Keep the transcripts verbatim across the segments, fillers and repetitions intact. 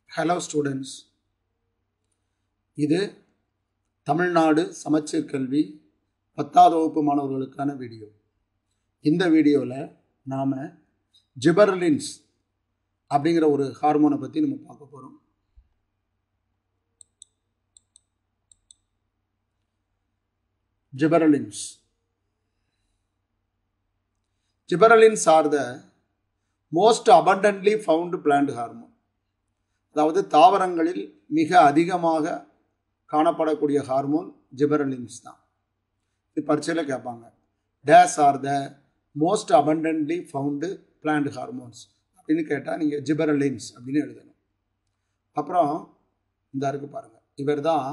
Hello students, இது தமிழ்நாடு சமச்சீர் கல்வி பத்தாவது வகுப்பு மாணவர்களுக்கான வீடியோ. இந்த வீடியோவில் நாம் ஜிபரலின்ஸ் அப்படிங்கிற ஒரு ஹார்மோனை பற்றி நம்ம பார்க்க போகிறோம். Gibberellins. Gibberellins are the most abundantly found plant hormone. அதாவது தாவரங்களில் மிக அதிகமாக காணப்படக்கூடிய ஹார்மோன் ஜிபரலின்ஸ் தான். இது பரீட்சையில் கேட்பாங்க. These are the most abundantly found plant hormones அப்படின்னு கேட்டால் நீங்கள் ஜிபரலின்ஸ் அப்படின்னு எழுதணும். அப்புறம் இந்த இருக்கு பாருங்கள், இவர் தான்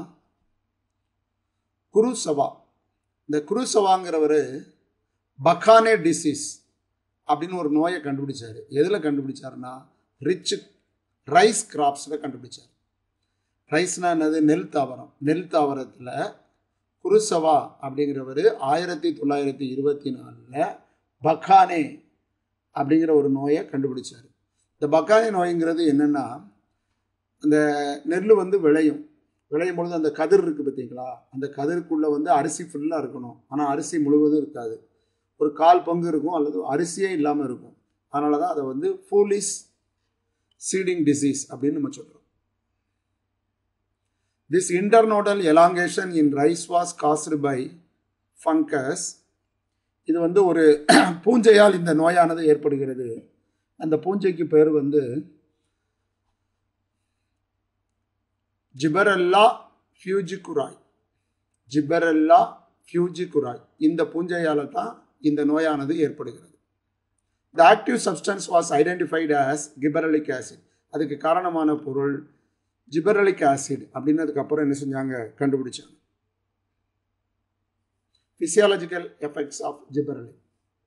குருசவா. இந்த குருசவாங்கிறவர் பக்கானே டிசீஸ் அப்படின்னு ஒரு நோயை கண்டுபிடிச்சார். எதில் கண்டுபிடிச்சாருன்னா ரிச் ரைஸ் கிராப்ஸில் கண்டுபிடிச்சார். ரைஸ்னா என்னது? நெல் தாவரம். நெல் தாவரத்தில் குருசவா அப்படிங்கிறவர் ஆயிரத்தி தொள்ளாயிரத்தி இருபத்தி நாலில் பக்கானே அப்படிங்கிற ஒரு நோயை கண்டுபிடிச்சார். இந்த பக்கானே நோய்ங்கிறது என்னென்னா, அந்த நெல் வந்து விளையும் விளையும் பொழுது அந்த கதிர் இருக்குது பார்த்தீங்களா, அந்த கதிர்க்குள்ளே வந்து அரிசி ஃபுல்லாக இருக்கணும். ஆனால் அரிசி முழுவதும் இருக்காது, ஒரு கால் பங்கு இருக்கும் அல்லது அரிசியே இல்லாமல் இருக்கும். அதனால தான் அதை வந்து ஃபூலிஷ் சீடிங் டிசீஸ் அப்படின்னு நம்ம சொல்கிறோம். This internodal elongation in rice was caused by fungus. இது வந்து ஒரு பூஞ்சையால் இந்த நோயானது ஏற்படுகிறது. அந்த பூஞ்சைக்கு பேர் வந்து ஜிபரெல்லா ஃபியூஜிகுராய். ஜிபரெல்லா ஃபியூஜிகுராய் இந்த பூஞ்சையால் தான் இந்த நோயானது ஏற்படுகிறது. The active substance was identified as gibberellic acid. அதுக்கு காரணமான பொருள் gibberellic acid அப்படின்னதுக்கு அப்புறம் என்ன செஞ்சாங்க? கண்டுபிடிச்சாங்க. Physiological effects of gibberellin.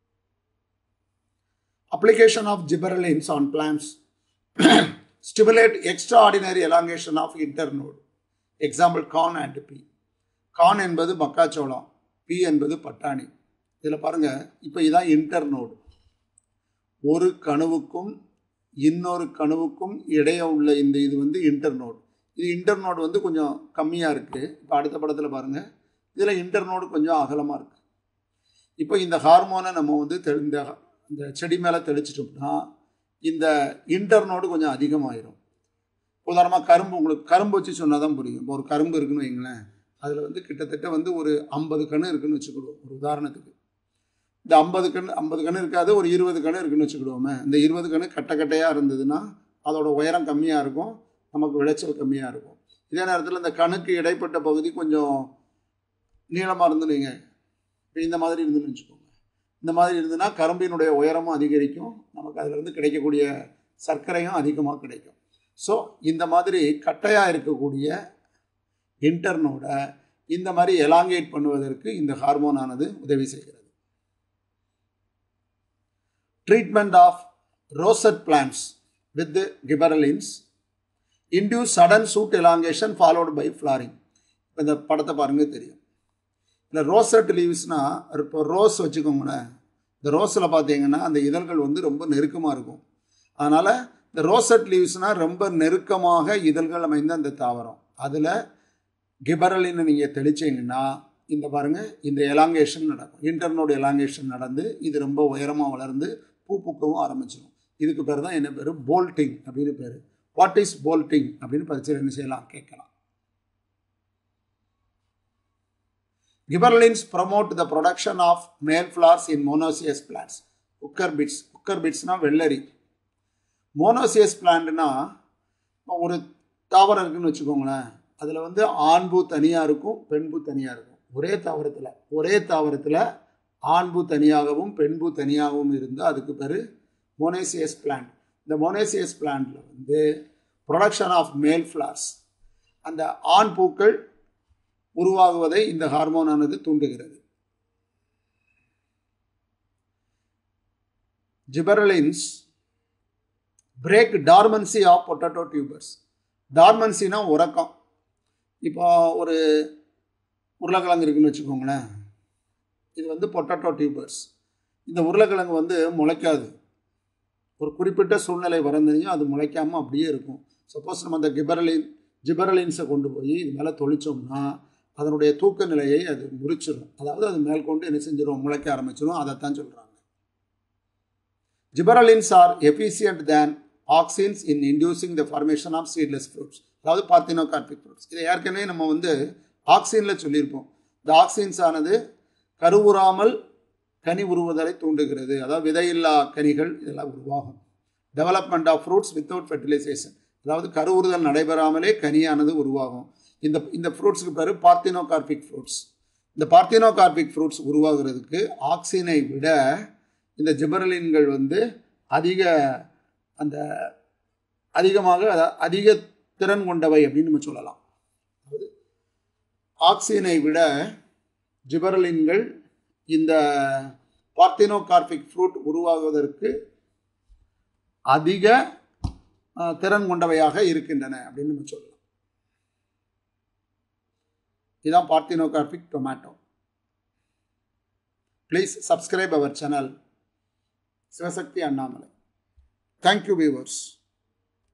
Application of gibberellins on plants stimulate extraordinary elongation of internode. Example corn and pea. corn என்பது மக்காச்சோளம், pea என்பது பட்டாணி. இதில் பாருங்க, இப்போ இதான் இன்டர்னோடு. ஒரு கணுவுக்கும் இன்னொரு கணுவுக்கும் இடையே உள்ள இந்த இது வந்து இன்டர்னோடு. இது இன்டர்னோடு வந்து கொஞ்சம் கம்மியாக இருக்குது. இப்போ அடுத்த படத்தில் பாருங்கள், இதில் இன்டர்னோடு கொஞ்சம் அகலமாக இருக்குது. இப்போ இந்த ஹார்மோனை நம்ம வந்து இந்த இந்த செடி மேலே தெளிச்சிட்டோம்னா இந்த இன்டர்னோடு கொஞ்சம் அதிகமாகிடும். உதாரணமாக கரும்பு, உங்களுக்கு கரும்பு வச்சு சொன்னால் தான் புரியும். இப்போ ஒரு கரும்பு இருக்குன்னு வைங்களேன், அதில் வந்து கிட்டத்தட்ட வந்து ஒரு ஐம்பது கன்று இருக்குதுன்னு வச்சுக்கிடுவோம். ஒரு உதாரணத்துக்கு இந்த ஐம்பது கன்று ஐம்பது கன்று இருக்காது, ஒரு இருபது கன்று இருக்குன்னு வச்சுக்கிடுவோமே. இந்த இருபது கன்று கட்டை கட்டையாக இருந்ததுன்னா அதோட உயரம் கம்மியாக இருக்கும், நமக்கு விளைச்சல் கம்மியாக இருக்கும். இதே நேரத்தில் இந்த கணுக்கு இடைப்பட்ட பகுதி கொஞ்சம் நீளமாக இருந்து நீங்கள் இந்த மாதிரி இருந்துன்னு வச்சுக்கோங்க. இந்த மாதிரி இருந்துன்னா கரும்பினுடைய உயரமும் அதிகரிக்கும், நமக்கு அதிலிருந்து கிடைக்கக்கூடிய சர்க்கரையும் அதிகமாக கிடைக்கும். ஸோ இந்த மாதிரி கட்டையாக இருக்கக்கூடிய இன்டர்னோட இந்த மாதிரி எலாங்கேட் பண்ணுவதற்கு இந்த ஹார்மோனானது உதவி செய்கிறது. Treatment of rosette plants with the gibberellins induce sudden shoot elongation followed by flowering. இந்த படத்தை பாருங்க தெரியும். இல்லை ரோசட் லீவ்ஸ்னால், இப்போ ரோஸ் வச்சுக்கோங்களேன். இந்த ரோஸில் பார்த்தீங்கன்னா அந்த இதழ்கள் வந்து ரொம்ப நெருக்கமாக இருக்கும். அதனால் இந்த ரோசட் லீவ்ஸ்னால் ரொம்ப நெருக்கமாக இதழ்கள் அமைந்த அந்த தாவரம். அதில் கிபரலின் நீங்கள் தெளிச்சிங்கன்னா இந்த பாருங்கள், இந்த எலாங்கேஷன் நடக்கும். இன்டர்னோடு எலாங்கேஷன் நடந்து இது ரொம்ப உயரமாக வளர்ந்து பூ பூக்கவும் ஆரம்பிச்சிடும். இதுக்கு பேர் தான் என்ன பேர்? போல்ட்டிங் அப்படின்னு பேர். வாட் இஸ் போல்ட்டிங் அப்படின்னு பரிச்சை என்ன செய்யலாம், கேட்கலாம். Gibberellins promote the production of male flowers in monoecious plants. Cucurbits. குக்கர் பிட்ஸ்னா வெள்ளரி. மோனோசியஸ் பிளான்ட்னா ஒரு தாவரம் இருக்குன்னு வச்சுக்கோங்களேன். அதில் வந்து ஆண்பூ தனியாக இருக்கும், பெண்பூ தனியாக இருக்கும். ஒரே தாவரத்தில் ஒரே தாவரத்தில் ஆண்பூ தனியாகவும் பெண்பூ தனியாகவும் இருந்தால் அதுக்கு பேர் மோனோசியஸ் பிளான்ட். இந்த மோனோசியஸ் பிளான்ட்டில் வந்து ப்ரொடக்ஷன் ஆஃப் மேல் ஃப்ளவர்ஸ், அந்த ஆண் பூக்கள் உருவாகுவதை இந்த ஹார்மோனானது தூண்டுகிறது. Gibberellins break dormancy of potato tubers. டார்மன்சினா உறக்கம். இப்போ ஒரு உருளைக்கிழங்கு இருக்குன்னு வச்சுக்கோங்களேன். இது வந்து பொட்டேட்டோ டியூபர்ஸ். இந்த உருளைக்கிழங்கு வந்து முளைக்காது. ஒரு குறிப்பிட்ட சூழ்நிலை வரந்ததையும் அது முளைக்காமல் அப்படியே இருக்கும். சப்போஸ் நம்ம அந்த கிபரலின் ஜிபரலின்ஸை கொண்டு போய் இது மேலே தொளிச்சோம்னா அதனுடைய தூக்க நிலையை அது முறிச்சிடும். அதாவது அது மேற்கொண்டு என்ன செஞ்சிடும், முளைக்க ஆரம்பிச்சிடும். அதைத்தான் சொல்கிறாங்க. Gibberellins are efficient than auxins in inducing the formation of seedless fruits. அதாவது பார்த்தினோகார்பிக் ஃப்ரூட்ஸ். இதை ஏற்கனவே நம்ம வந்து ஆக்சினில் சொல்லியிருப்போம். இந்த ஆக்சின்ஸ் ஆனது கருவுறாமல் கனி உருவுதலை தூண்டுகிறது. அதாவது விதையில்லா கனிகள் இதெல்லாம் உருவாகும். Development of fruits without fertilisation, அதாவது கருவுறுதல் நடைபெறாமலே கனியானது உருவாகும். இந்த இந்த ஃப்ரூட்ஸுக்கு பேர் பார்த்தினோகார்பிக் ஃப்ரூட்ஸ். இந்த பார்த்தினோகார்பிக் ஃப்ரூட்ஸ் உருவாகிறதுக்கு ஆக்சினை விட இந்த ஜிபரலின்கள் வந்து அதிக அந்த அதிகமாக அதிக திறன் கொண்டவை அப்படின்னு நம்ம சொல்லலாம். அதாவது ஆக்சினை விட ஜிபரலின்கள் இந்த பார்த்தினோகார்பிக் ஃப்ரூட் உருவாகுவதற்கு அதிக திறன் கொண்டவையாக இருக்கின்றன அப்படின்னு நம்ம சொல்லலாம். இதுதான் parthenocarpic tomato. Please subscribe our channel Sivasakthi Annamalai. Thank you viewers.